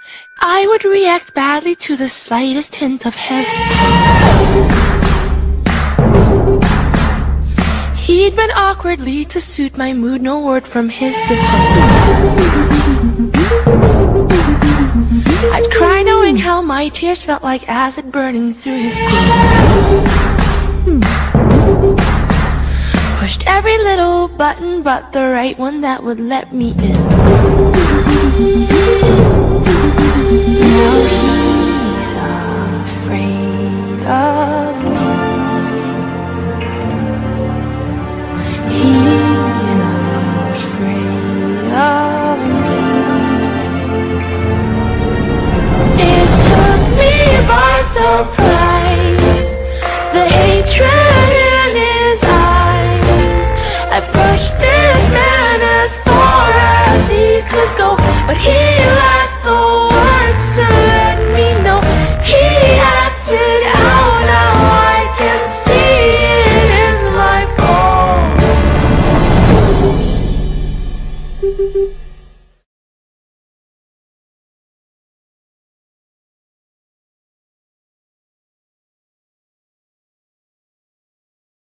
I would react badly to the slightest hint of hesitation. He'd bend awkwardly to suit my mood, no word from his defense. I'd cry knowing how my tears felt like acid burning through his skin. Pushed every little button but the right one that would let me in.